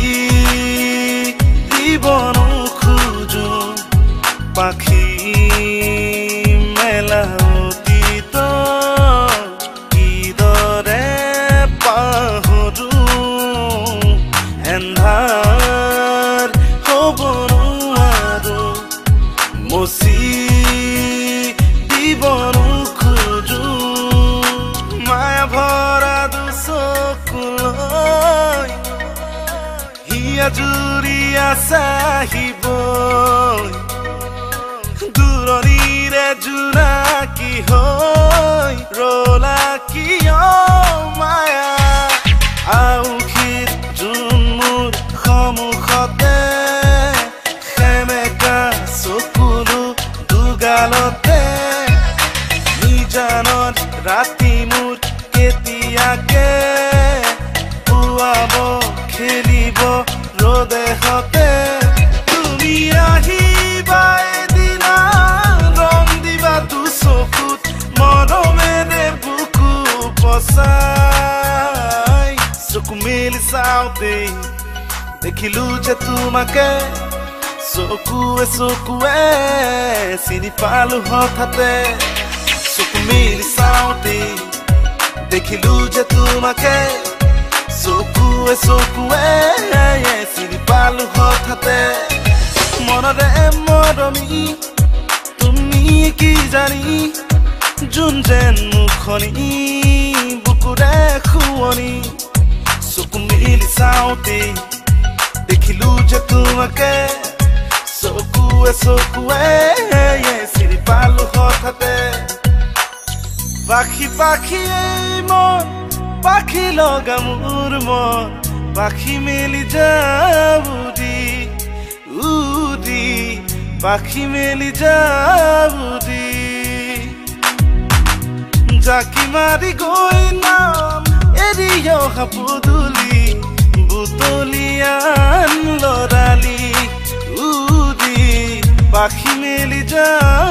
জীৱন খোজো পাখি মেলা অতীত কিদৰে পাহৰো এন্ধাৰ হ'ব নোৱাৰো মচি জীৱন খোজো মায়া ভৰা দুচকুলৈ হিয়া জুৰিয়া চাহিব দূৰণিৰে জোনাকী হৈ ৰলা কিয় মায়া আউসীত যোন মোৰ সন্মুখতে সেমেকা চকুলো দুগালতে নিজানত ৰাতি মোৰ কেতিয়াকে পুৱাব খেলিব ৰদেহতে তুমি আহিবা এদিনা ৰং দিবা তো চকুত মৰমেৰে বুকু পচাই চকু মেলি চাওঁতে দেখিলো যে তোমাকে চকুৱে চকুৱে চিনি পালো হঠাতে চকু মেলি চাওঁতে দেখিলো যে তোমাকে চকুৱে চকুৱে চিনি পালো হঠাতে মনৰে মৰমি তুমি কি জানি যোন যেন মুখনি বুকুৰে খুৱনি চকু মেলি চাওঁতে দেখিলো যে তোমাকে চকুৱে চকুৱে চিনি পালো হঠাতে পাখি পাখি মন পাখি লগা মোৰ মন পাখি মেলি যাবুদি উদি পাখি মেলি যাবুদি জাকি মাৰি গৈ নাম এৰি অহা পদূলি বুটলিয়ান লৰালি উদি পাখি মেলি যা